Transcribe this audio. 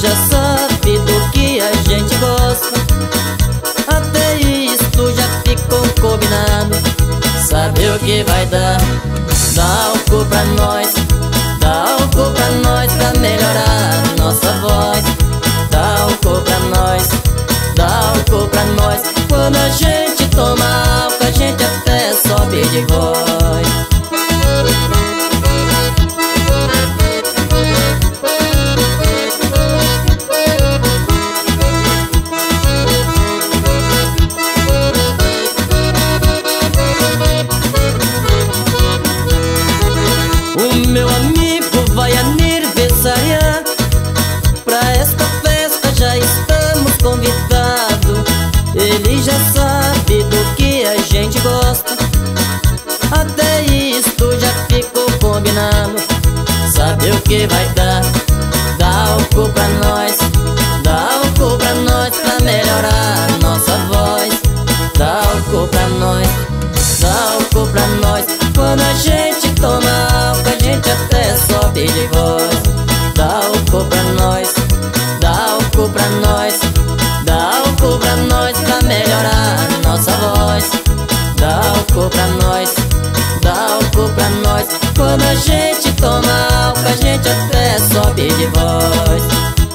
já sabe do que a gente gosta. Até isso já ficou combinado. Sabe o que vai dar? Dá álcool pra nós, dá álcool pra nós, pra melhorar nossa voz. Dá álcool pra nós, dá álcool pra nós. Quando a gente toma álcool, a gente até sobe de voz. O meu amigo vai aniversariar. Pra esta festa já estamos convidados. Ele já sabe do que a gente gosta. Até isto já ficou combinado. Sabe o que vai dar? Dá álcool pra nós, dá álcool pra nós, pra melhorar nossa voz. Dá álcool pra nós, dá álcool pra nós. Quando a gente toma álcool, a gente até sobe de voz. Dá álcool pra nós, dá álcool pra nós, dá álcool pra nós, pra melhorar nossa voz. Dá álcool pra nós, dá álcool pra nós. Quando a gente toma álcool, a gente até sobe de voz.